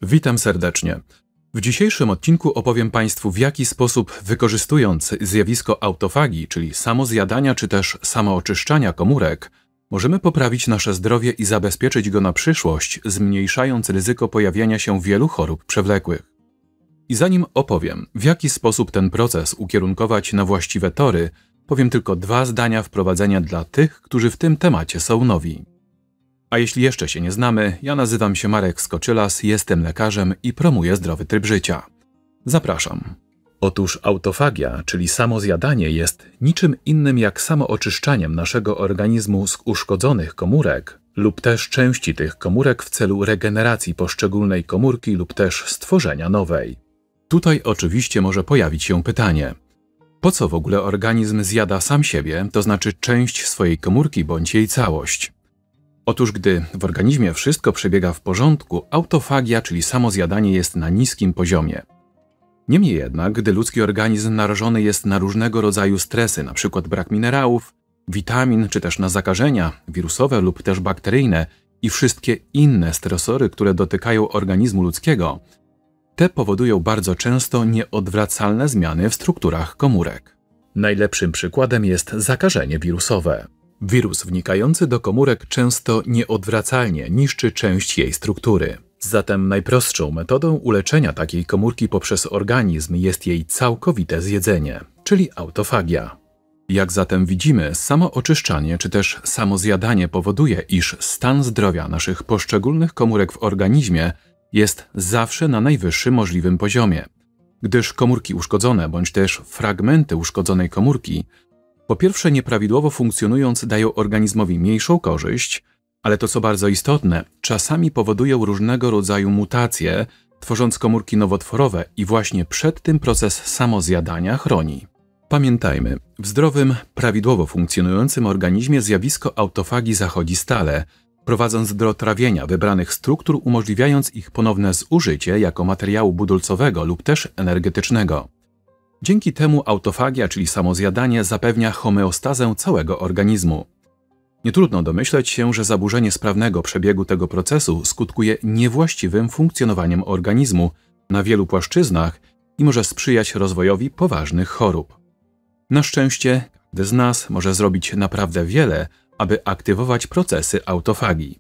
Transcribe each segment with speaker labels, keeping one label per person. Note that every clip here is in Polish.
Speaker 1: Witam serdecznie. W dzisiejszym odcinku opowiem Państwu, w jaki sposób, wykorzystując zjawisko autofagii, czyli samozjadania czy też samooczyszczania komórek, możemy poprawić nasze zdrowie i zabezpieczyć go na przyszłość, zmniejszając ryzyko pojawiania się wielu chorób przewlekłych. I zanim opowiem, w jaki sposób ten proces ukierunkować na właściwe tory, powiem tylko 2 zdania wprowadzenia dla tych, którzy w tym temacie są nowi. A jeśli jeszcze się nie znamy, ja nazywam się Marek Skoczylas, jestem lekarzem i promuję zdrowy tryb życia. Zapraszam. Otóż autofagia, czyli samozjadanie, jest niczym innym jak samooczyszczaniem naszego organizmu z uszkodzonych komórek lub też części tych komórek w celu regeneracji poszczególnej komórki lub też stworzenia nowej. Tutaj oczywiście może pojawić się pytanie, po co w ogóle organizm zjada sam siebie, to znaczy część swojej komórki bądź jej całość? Otóż gdy w organizmie wszystko przebiega w porządku, autofagia, czyli samozjadanie, jest na niskim poziomie. Niemniej jednak, gdy ludzki organizm narażony jest na różnego rodzaju stresy, np. brak minerałów, witamin, czy też na zakażenia wirusowe lub też bakteryjne i wszystkie inne stresory, które dotykają organizmu ludzkiego, te powodują bardzo często nieodwracalne zmiany w strukturach komórek. Najlepszym przykładem jest zakażenie wirusowe. Wirus wnikający do komórek często nieodwracalnie niszczy część jej struktury. Zatem najprostszą metodą uleczenia takiej komórki poprzez organizm jest jej całkowite zjedzenie, czyli autofagia. Jak zatem widzimy, samooczyszczanie czy też samozjadanie powoduje, iż stan zdrowia naszych poszczególnych komórek w organizmie jest zawsze na najwyższym możliwym poziomie, gdyż komórki uszkodzone bądź też fragmenty uszkodzonej komórki po pierwsze nieprawidłowo funkcjonując dają organizmowi mniejszą korzyść, ale to co bardzo istotne, czasami powodują różnego rodzaju mutacje, tworząc komórki nowotworowe i właśnie przed tym proces samozjadania chroni. Pamiętajmy, w zdrowym, prawidłowo funkcjonującym organizmie zjawisko autofagii zachodzi stale, prowadząc do trawienia wybranych struktur, umożliwiając ich ponowne zużycie jako materiału budulcowego lub też energetycznego. Dzięki temu autofagia, czyli samozjadanie, zapewnia homeostazę całego organizmu. Nie trudno domyśleć się, że zaburzenie sprawnego przebiegu tego procesu skutkuje niewłaściwym funkcjonowaniem organizmu na wielu płaszczyznach i może sprzyjać rozwojowi poważnych chorób. Na szczęście każdy z nas może zrobić naprawdę wiele, aby aktywować procesy autofagii.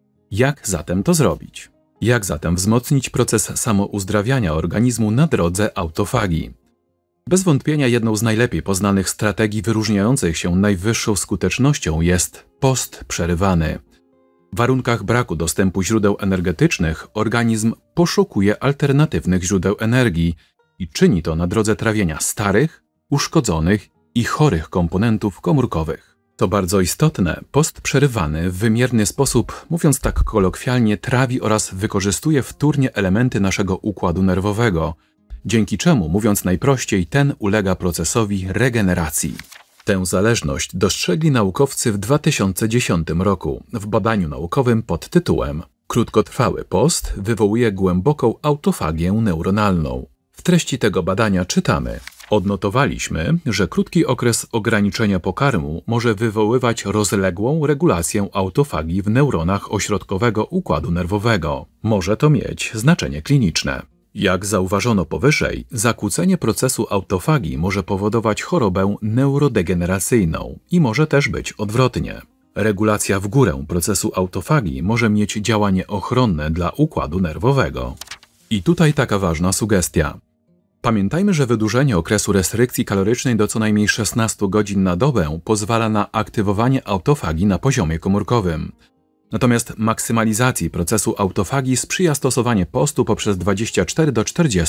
Speaker 1: Jak zatem to zrobić? Jak zatem wzmocnić proces samouzdrawiania organizmu na drodze autofagii? Bez wątpienia jedną z najlepiej poznanych strategii wyróżniających się najwyższą skutecznością jest post przerywany. W warunkach braku dostępu źródeł energetycznych organizm poszukuje alternatywnych źródeł energii i czyni to na drodze trawienia starych, uszkodzonych i chorych komponentów komórkowych. To bardzo istotne, post przerywany w wymierny sposób, mówiąc tak kolokwialnie, trawi oraz wykorzystuje wtórnie elementy naszego układu nerwowego, dzięki czemu, mówiąc najprościej, ten ulega procesowi regeneracji. Tę zależność dostrzegli naukowcy w 2010 roku w badaniu naukowym pod tytułem „Krótkotrwały post wywołuje głęboką autofagię neuronalną”. W treści tego badania czytamy: odnotowaliśmy, że krótki okres ograniczenia pokarmu może wywoływać rozległą regulację autofagii w neuronach ośrodkowego układu nerwowego. Może to mieć znaczenie kliniczne. Jak zauważono powyżej, zakłócenie procesu autofagii może powodować chorobę neurodegeneracyjną i może też być odwrotnie. Regulacja w górę procesu autofagii może mieć działanie ochronne dla układu nerwowego. I tutaj taka ważna sugestia. Pamiętajmy, że wydłużenie okresu restrykcji kalorycznej do co najmniej 16 godzin na dobę pozwala na aktywowanie autofagii na poziomie komórkowym. Natomiast maksymalizacji procesu autofagii sprzyja stosowanie postu poprzez 24 do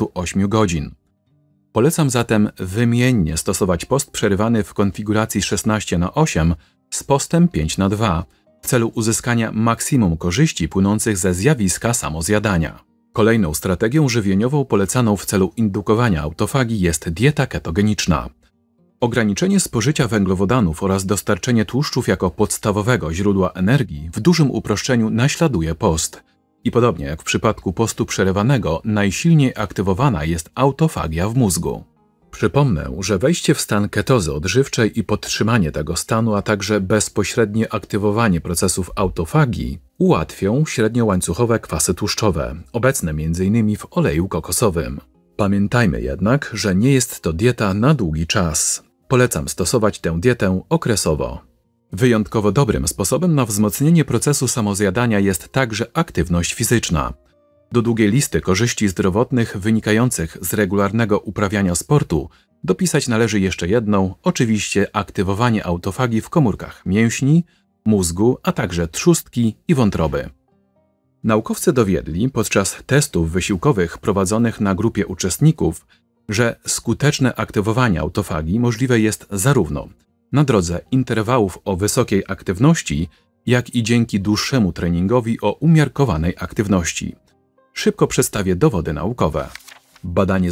Speaker 1: 48 godzin. Polecam zatem wymiennie stosować post przerywany w konfiguracji 16:8 z postem 5:2 w celu uzyskania maksimum korzyści płynących ze zjawiska samozjadania. Kolejną strategią żywieniową polecaną w celu indukowania autofagii jest dieta ketogeniczna. Ograniczenie spożycia węglowodanów oraz dostarczenie tłuszczów jako podstawowego źródła energii w dużym uproszczeniu naśladuje post. I podobnie jak w przypadku postu przerywanego, najsilniej aktywowana jest autofagia w mózgu. Przypomnę, że wejście w stan ketozy odżywczej i podtrzymanie tego stanu, a także bezpośrednie aktywowanie procesów autofagii ułatwią średniołańcuchowe kwasy tłuszczowe, obecne m.in. w oleju kokosowym. Pamiętajmy jednak, że nie jest to dieta na długi czas. Polecam stosować tę dietę okresowo. Wyjątkowo dobrym sposobem na wzmocnienie procesu samozjadania jest także aktywność fizyczna. Do długiej listy korzyści zdrowotnych wynikających z regularnego uprawiania sportu dopisać należy jeszcze jedną, oczywiście aktywowanie autofagii w komórkach mięśni, mózgu, a także trzustki i wątroby. Naukowcy dowiedli podczas testów wysiłkowych prowadzonych na grupie uczestników, że skuteczne aktywowanie autofagii możliwe jest zarówno na drodze interwałów o wysokiej aktywności, jak i dzięki dłuższemu treningowi o umiarkowanej aktywności. Szybko przedstawię dowody naukowe. Badanie z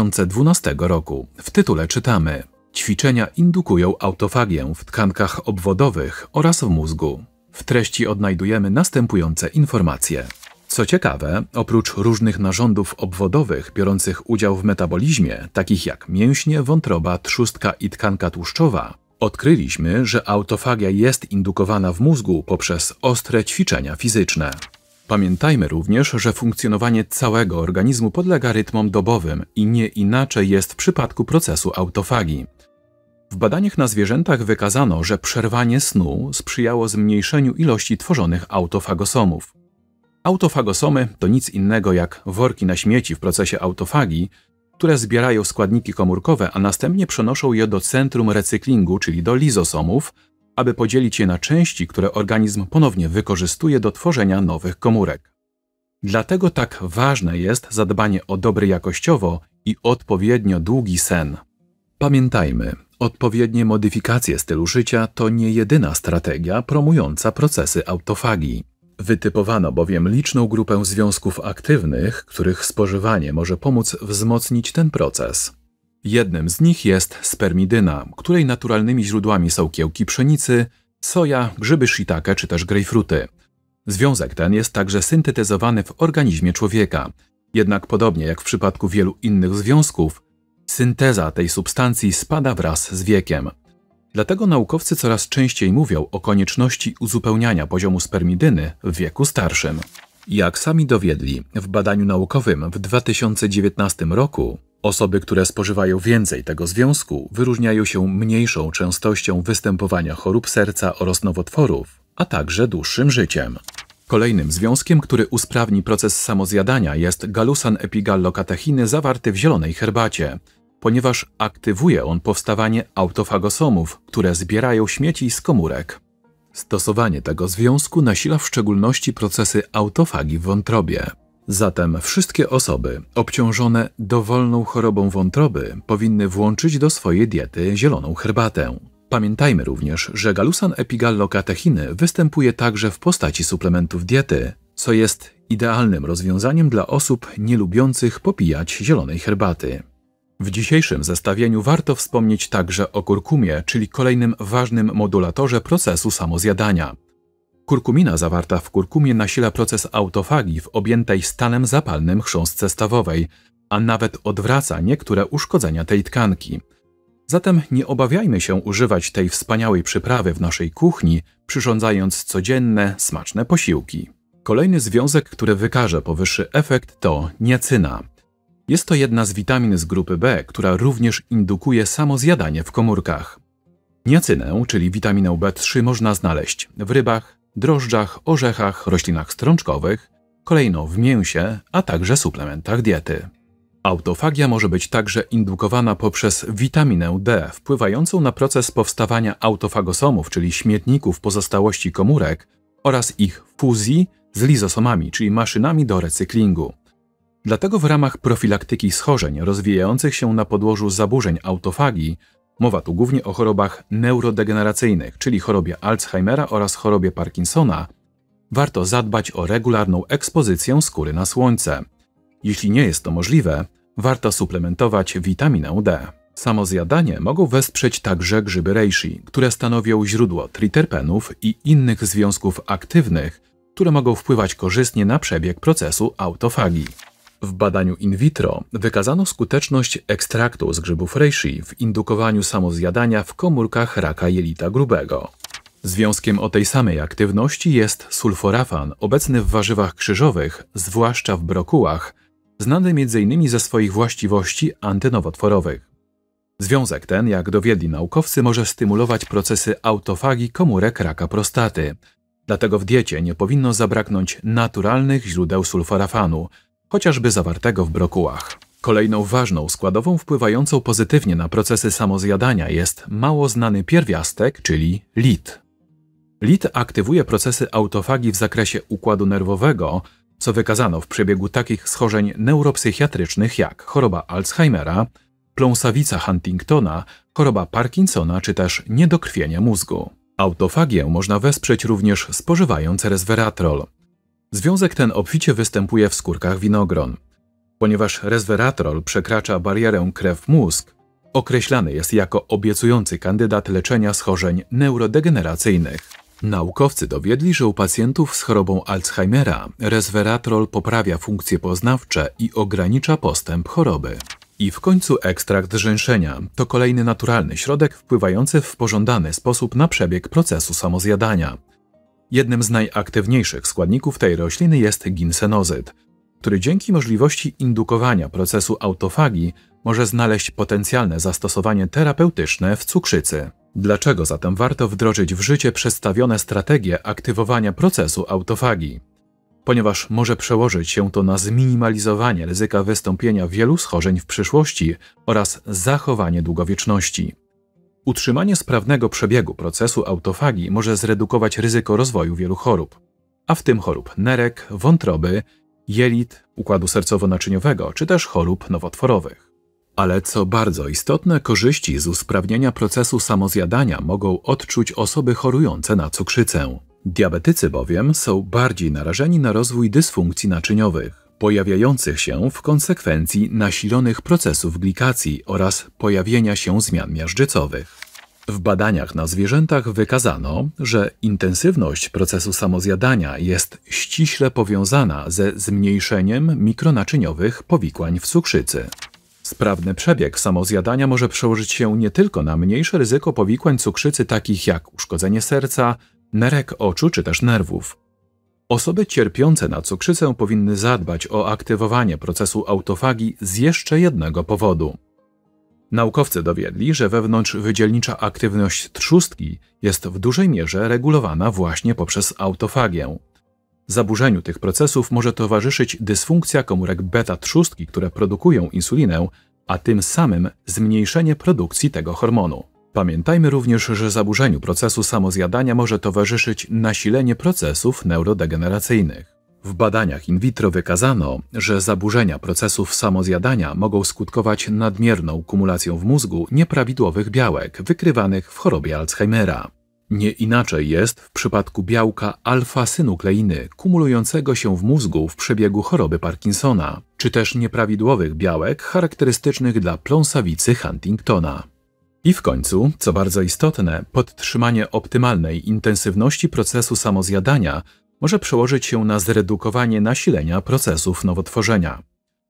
Speaker 1: 2012 roku. W tytule czytamy: ćwiczenia indukują autofagię w tkankach obwodowych oraz w mózgu. W treści odnajdujemy następujące informacje. Co ciekawe, oprócz różnych narządów obwodowych biorących udział w metabolizmie, takich jak mięśnie, wątroba, trzustka i tkanka tłuszczowa, odkryliśmy, że autofagia jest indukowana w mózgu poprzez ostre ćwiczenia fizyczne. Pamiętajmy również, że funkcjonowanie całego organizmu podlega rytmom dobowym i nie inaczej jest w przypadku procesu autofagii. W badaniach na zwierzętach wykazano, że przerwanie snu sprzyjało zmniejszeniu ilości tworzonych autofagosomów. Autofagosomy to nic innego jak worki na śmieci w procesie autofagii, które zbierają składniki komórkowe, a następnie przenoszą je do centrum recyklingu, czyli do lizosomów, aby podzielić je na części, które organizm ponownie wykorzystuje do tworzenia nowych komórek. Dlatego tak ważne jest zadbanie o dobry jakościowo i odpowiednio długi sen. Pamiętajmy, odpowiednie modyfikacje stylu życia to nie jedyna strategia promująca procesy autofagii. Wytypowano bowiem liczną grupę związków aktywnych, których spożywanie może pomóc wzmocnić ten proces. Jednym z nich jest spermidyna, której naturalnymi źródłami są kiełki pszenicy, soja, grzyby shiitake czy też grejpfruty. Związek ten jest także syntetyzowany w organizmie człowieka, jednak podobnie jak w przypadku wielu innych związków, synteza tej substancji spada wraz z wiekiem. Dlatego naukowcy coraz częściej mówią o konieczności uzupełniania poziomu spermidyny w wieku starszym. Jak sami dowiedli w badaniu naukowym w 2019 roku, osoby, które spożywają więcej tego związku, wyróżniają się mniejszą częstością występowania chorób serca oraz nowotworów, a także dłuższym życiem. Kolejnym związkiem, który usprawni proces samozjadania, jest galusan-epigallokatechiny zawarty w zielonej herbacie, ponieważ aktywuje on powstawanie autofagosomów, które zbierają śmieci z komórek. Stosowanie tego związku nasila w szczególności procesy autofagii w wątrobie. Zatem wszystkie osoby obciążone dowolną chorobą wątroby powinny włączyć do swojej diety zieloną herbatę. Pamiętajmy również, że galusan-epigallokatechiny występuje także w postaci suplementów diety, co jest idealnym rozwiązaniem dla osób nielubiących popijać zielonej herbaty. W dzisiejszym zestawieniu warto wspomnieć także o kurkumie, czyli kolejnym ważnym modulatorze procesu samozjadania. Kurkumina zawarta w kurkumie nasila proces autofagii w objętej stanem zapalnym chrząstce stawowej, a nawet odwraca niektóre uszkodzenia tej tkanki. Zatem nie obawiajmy się używać tej wspaniałej przyprawy w naszej kuchni, przyrządzając codzienne, smaczne posiłki. Kolejny związek, który wykaże powyższy efekt, to niacyna. Jest to jedna z witamin z grupy B, która również indukuje samozjadanie w komórkach. Niacynę, czyli witaminę B3, można znaleźć w rybach, drożdżach, orzechach, roślinach strączkowych, kolejno w mięsie, a także suplementach diety. Autofagia może być także indukowana poprzez witaminę D, wpływającą na proces powstawania autofagosomów, czyli śmietników pozostałości komórek, oraz ich fuzji z lizosomami, czyli maszynami do recyklingu. Dlatego w ramach profilaktyki schorzeń rozwijających się na podłożu zaburzeń autofagii, mowa tu głównie o chorobach neurodegeneracyjnych, czyli chorobie Alzheimera oraz chorobie Parkinsona, warto zadbać o regularną ekspozycję skóry na słońce. Jeśli nie jest to możliwe, warto suplementować witaminę D. Samozjadanie mogą wesprzeć także grzyby reishi, które stanowią źródło triterpenów i innych związków aktywnych, które mogą wpływać korzystnie na przebieg procesu autofagii. W badaniu in vitro wykazano skuteczność ekstraktu z grzybów reishi w indukowaniu samozjadania w komórkach raka jelita grubego. Związkiem o tej samej aktywności jest sulforafan, obecny w warzywach krzyżowych, zwłaszcza w brokułach, znany m.in. ze swoich właściwości antynowotworowych. Związek ten, jak dowiedli naukowcy, może stymulować procesy autofagii komórek raka prostaty. Dlatego w diecie nie powinno zabraknąć naturalnych źródeł sulforafanu, chociażby zawartego w brokułach. Kolejną ważną składową wpływającą pozytywnie na procesy samozjadania jest mało znany pierwiastek, czyli LIT. LIT aktywuje procesy autofagii w zakresie układu nerwowego, co wykazano w przebiegu takich schorzeń neuropsychiatrycznych jak choroba Alzheimera, pląsawica Huntingtona, choroba Parkinsona czy też niedokrwienie mózgu. Autofagię można wesprzeć również spożywając resveratrol. Związek ten obficie występuje w skórkach winogron. Ponieważ resveratrol przekracza barierę krew-mózg, określany jest jako obiecujący kandydat leczenia schorzeń neurodegeneracyjnych. Naukowcy dowiedli, że u pacjentów z chorobą Alzheimera resveratrol poprawia funkcje poznawcze i ogranicza postęp choroby. I w końcu ekstrakt żeńszenia to kolejny naturalny środek wpływający w pożądany sposób na przebieg procesu samozjadania. Jednym z najaktywniejszych składników tej rośliny jest ginsenozyt, który dzięki możliwości indukowania procesu autofagii może znaleźć potencjalne zastosowanie terapeutyczne w cukrzycy. Dlaczego zatem warto wdrożyć w życie przedstawione strategie aktywowania procesu autofagii? Ponieważ może przełożyć się to na zminimalizowanie ryzyka wystąpienia wielu schorzeń w przyszłości oraz zachowanie długowieczności. Utrzymanie sprawnego przebiegu procesu autofagii może zredukować ryzyko rozwoju wielu chorób, a w tym chorób nerek, wątroby, jelit, układu sercowo-naczyniowego czy też chorób nowotworowych. Ale co bardzo istotne, korzyści z usprawnienia procesu samozjadania mogą odczuć osoby chorujące na cukrzycę. Diabetycy bowiem są bardziej narażeni na rozwój dysfunkcji naczyniowych, pojawiających się w konsekwencji nasilonych procesów glikacji oraz pojawienia się zmian miażdżycowych. W badaniach na zwierzętach wykazano, że intensywność procesu samozjadania jest ściśle powiązana ze zmniejszeniem mikronaczyniowych powikłań w cukrzycy. Sprawny przebieg samozjadania może przełożyć się nie tylko na mniejsze ryzyko powikłań cukrzycy takich jak uszkodzenie serca, nerek oczu czy też nerwów. Osoby cierpiące na cukrzycę powinny zadbać o aktywowanie procesu autofagii z jeszcze jednego powodu. Naukowcy dowiedli, że wewnątrzwydzielnicza aktywność trzustki jest w dużej mierze regulowana właśnie poprzez autofagię. Zaburzeniu tych procesów może towarzyszyć dysfunkcja komórek beta-trzustki, które produkują insulinę, a tym samym zmniejszenie produkcji tego hormonu. Pamiętajmy również, że zaburzeniu procesu samozjadania może towarzyszyć nasilenie procesów neurodegeneracyjnych. W badaniach in vitro wykazano, że zaburzenia procesów samozjadania mogą skutkować nadmierną kumulacją w mózgu nieprawidłowych białek wykrywanych w chorobie Alzheimera. Nie inaczej jest w przypadku białka alfa-synukleiny kumulującego się w mózgu w przebiegu choroby Parkinsona, czy też nieprawidłowych białek charakterystycznych dla pląsawicy Huntingtona. I w końcu, co bardzo istotne, podtrzymanie optymalnej intensywności procesu samozjadania może przełożyć się na zredukowanie nasilenia procesów nowotworzenia.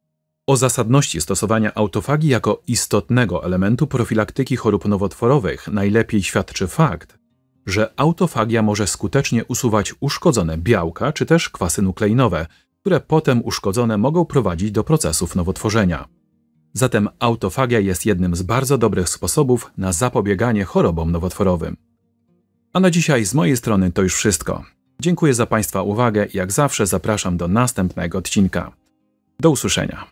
Speaker 1: O zasadności stosowania autofagii jako istotnego elementu profilaktyki chorób nowotworowych najlepiej świadczy fakt, że autofagia może skutecznie usuwać uszkodzone białka czy też kwasy nukleinowe, które potem uszkodzone mogą prowadzić do procesów nowotworzenia. Zatem autofagia jest jednym z bardzo dobrych sposobów na zapobieganie chorobom nowotworowym. A na dzisiaj z mojej strony to już wszystko. Dziękuję za Państwa uwagę i jak zawsze zapraszam do następnego odcinka. Do usłyszenia.